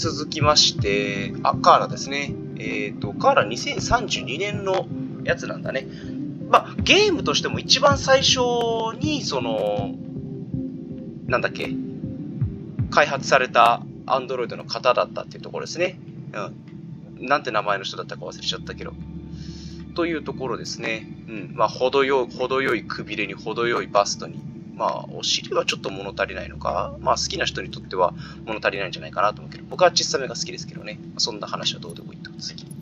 続きまして、カーラですね。カーラ2032年のやつなんだね。まあ、ゲームとしても一番最初に、なんだっけ、開発されたアンドロイドの方だったっていうところですね。なんて名前の人だったか忘れちゃったけど。というところですね。まあ、程よいくびれに程よいバストに。まあ、お尻はちょっと物足りないのか。まあ、好きな人にとっては物足りないんじゃないかなと思うけど、僕は小さめが好きですけどね。そんな話はどうでもいいと。次。